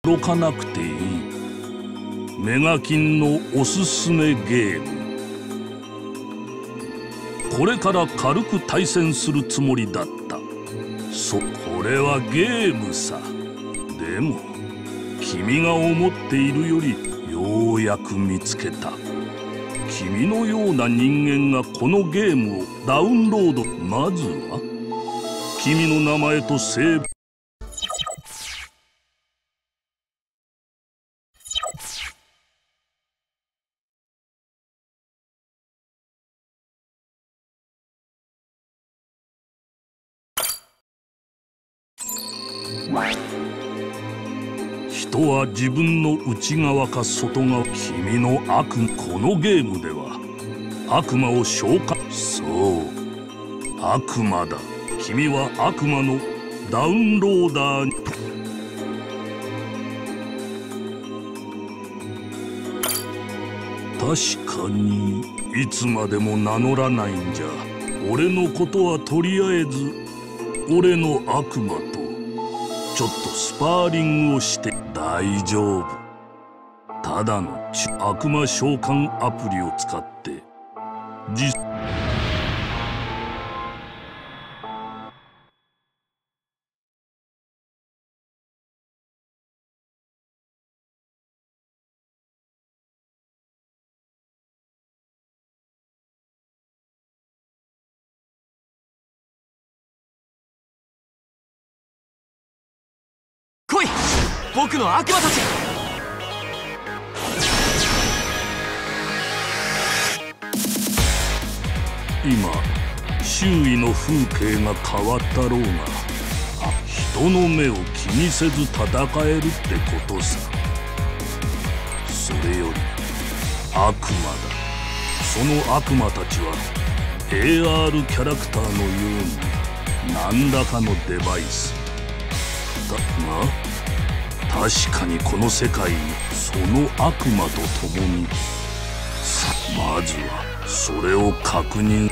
驚かなくていい。メガキンのおすすめゲーム。これから軽く対戦するつもりだった。これはゲームさ。でも君が思っているよりようやく見つけた。君のような人間がこのゲームをダウンロード。まずは君の名前とセーブ。人は自分の内側か外側。君の悪魔。このゲームでは悪魔を召喚。そう、悪魔だ。君は悪魔のダウンローダーに。確かにいつまでも名乗らないんじゃ。俺のことはとりあえず俺の悪魔とちょっとスパーリングをして大丈夫。ただの悪魔召喚アプリを使って来い、僕の悪魔たち。 今周囲の風景が変わったろうが、人の目を気にせず戦えるってことさ。それより悪魔だ。その悪魔たちは AR キャラクターのように何らかのデバイスだが、確かにこの世界にその悪魔と共に。まずはそれを確認。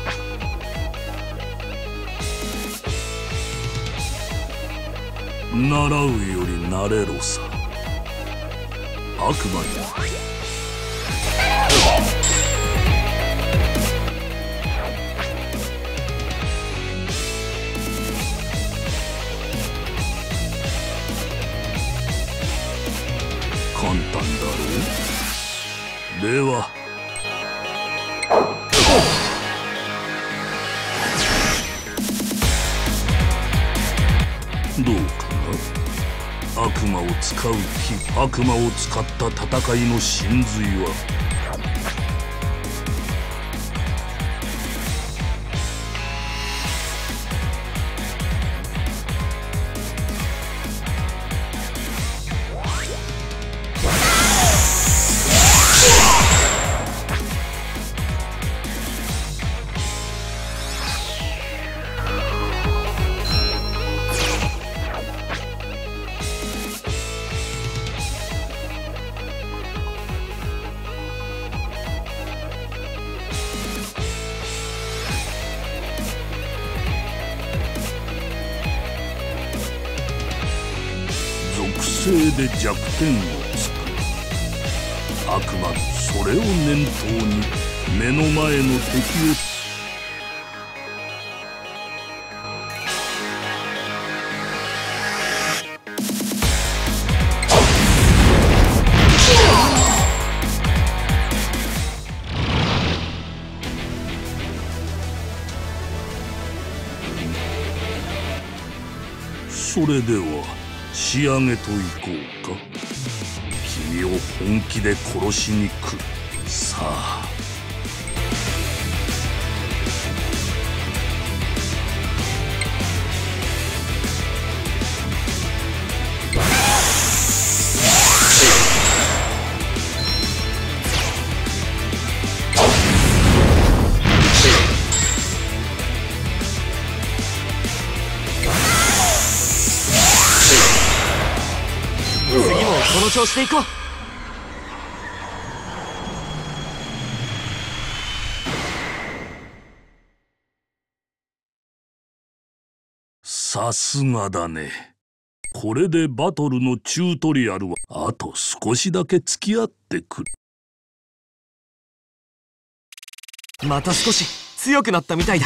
習うより慣れろさ。悪魔に簡単だろう。ではどうかな。悪魔を使う気。悪魔を使った戦いの真髄は属性で弱点をつく。悪魔、それを念頭に目の前の敵を。それでは仕上げといこうか。君を本気で殺しに来る。さあ次もこの調子でいこう。 さすがだね。 これでバトルのチュートリアルはあと少しだけ付き合ってくる。 また少し強くなったみたいだ。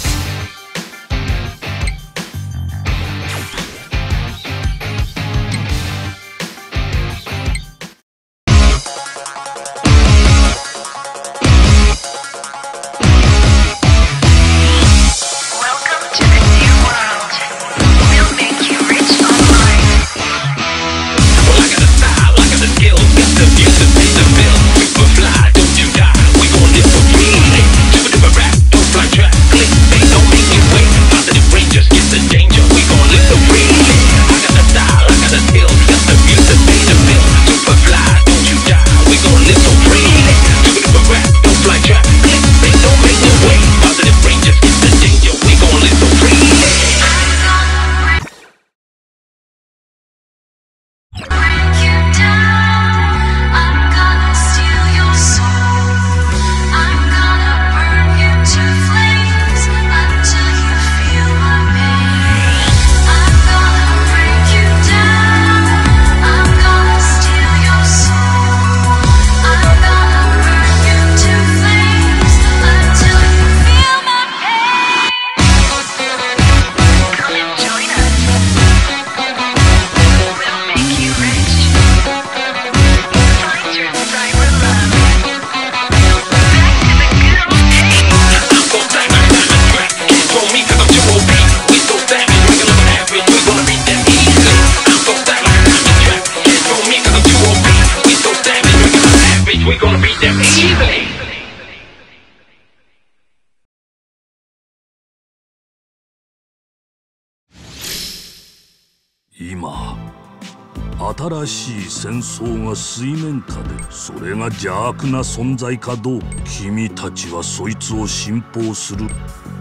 今新しい戦争が水面下で、それが邪悪な存在かどうか、君たちはそいつを信奉する。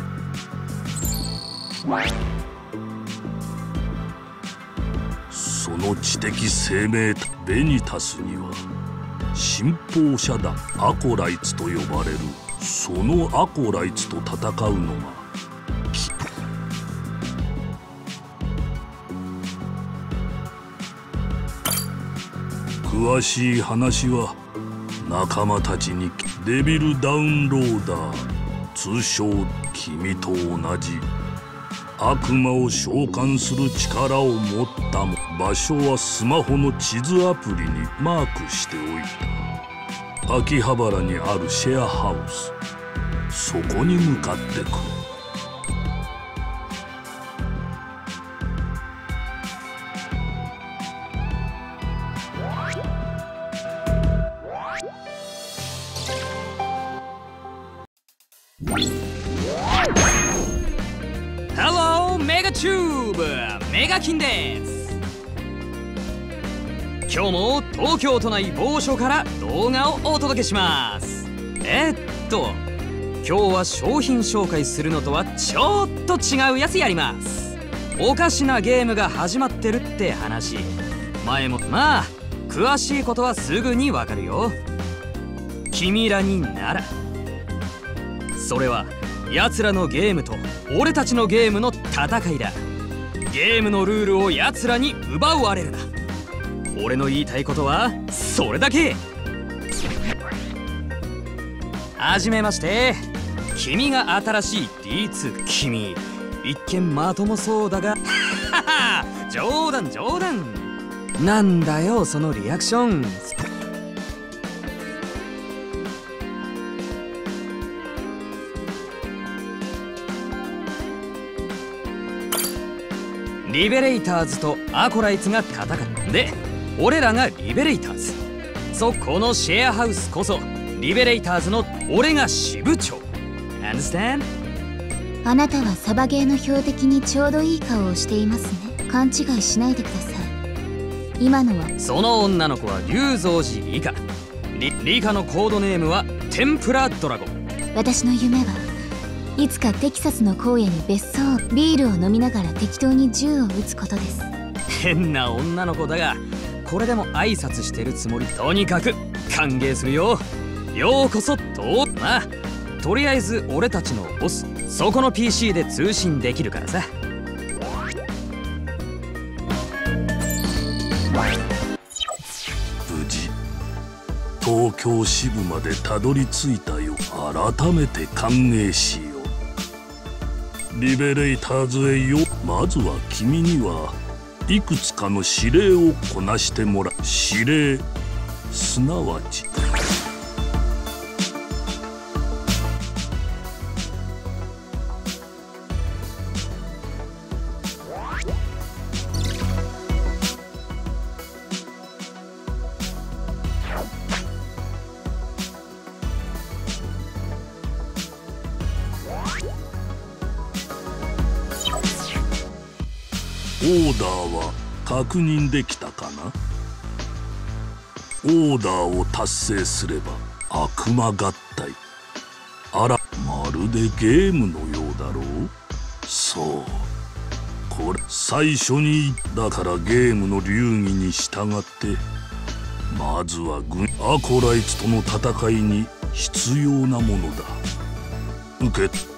その知的生命体ベニタスには信奉者団アコライツと呼ばれる。そのアコライツと戦うのが詳しい話は仲間たちに。デビルダウンローダー、通称君と同じ悪魔を召喚する力を持ったも。場所はスマホの地図アプリにマークしておいた。秋葉原にあるシェアハウス、そこに向かってくる。 Hello メガチューブ、メガキンです。今日も東京都内某所から動画をお届けします。今日は商品紹介するのとはちょっと違うやつやります。おかしなゲームが始まってるって話、前も。まあ詳しいことはすぐにわかるよ、君らになら。それは奴らのゲームと俺たちのゲームの戦いだ。ゲームのルールを奴らに奪われるな。俺の言いたいことはそれだけ。はじめまして、君が新しい D2。 君一見まともそうだが冗談冗談。なんだよそのリアクション。リベレイターズとアコライツが戦ってで、俺らがリベレイターズ。このシェアハウスこそリベレイターズの俺が支部長。 Understand？ あなたはサバゲーの標的にちょうどいい顔をしていますね。勘違いしないでください。今のはその女の子は龍蔵寺リカ。リカのコードネームはテンプラドラゴン。 私の夢はいつかテキサスの荒野に別荘、ビールを飲みながら適当に銃を撃つことです。 変な女の子だが、これでも挨拶してるつもり。とにかく歓迎するよ。ようこそと。まあとりあえず俺たちのボス、そこの PC で通信できるからさ。 東京支部までたどり着いたよ。改めて歓迎しよう。リベレーターズへよ。まずは君にはいくつかの指令をこなしてもらう。指令すなわちオーダーは確認できたかな。オーダーを達成すれば悪魔合体。あら、まるでゲームのようだろう。そう、これ最初にだからゲームの流儀に従ってまずはアコライツとの戦いに必要なものだ。受け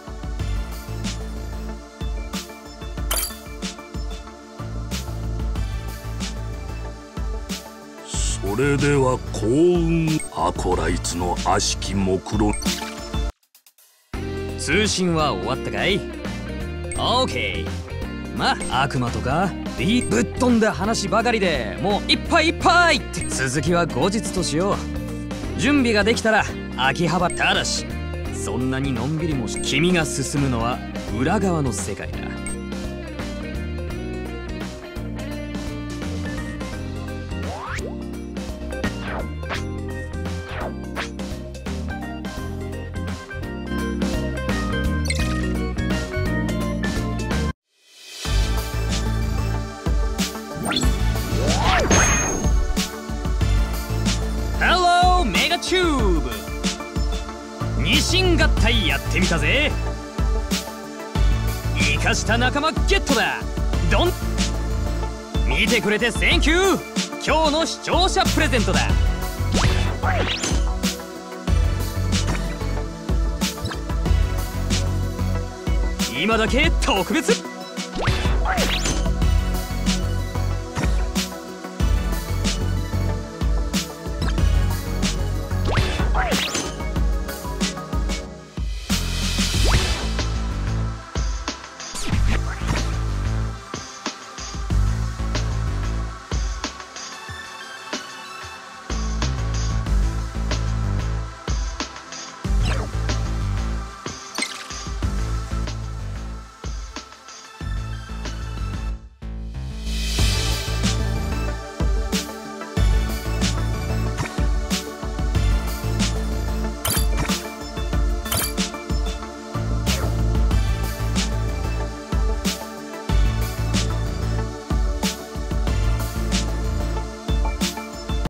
それでは幸運。アコライツの悪しき目論。 通信は終わったかい？ OK。 まあ悪魔とかぶっ飛んだ話ばかりでもういっぱいいっぱいって。続きは後日としよう。準備ができたら秋葉原。ただしそんなにのんびりもし君が進むのは裏側の世界だ。チューブ二神合体やってみたぜ。生かした仲間ゲットだ。ドン。見てくれてセンキュー。今日の視聴者プレゼントだ。今だけ特別。